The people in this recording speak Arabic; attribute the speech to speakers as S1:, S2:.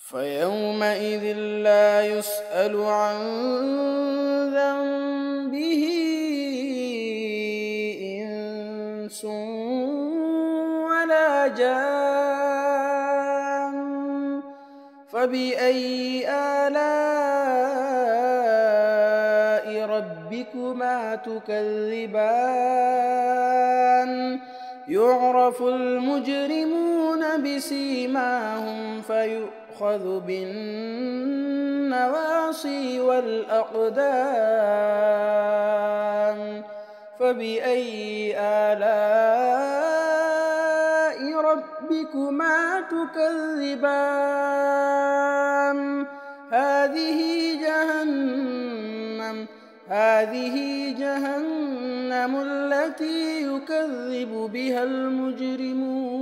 S1: فيومئذ لا يسأل عن ذنبه إنس ولا جان. فبأي آلاء ربكما تكذبان يعرف المجرمون بسيماهم فيؤخذ بالنواصي والأقدام. فبأي آلاء ربكما تكذبان هذه جهنم التي يكذب بها المجرمون.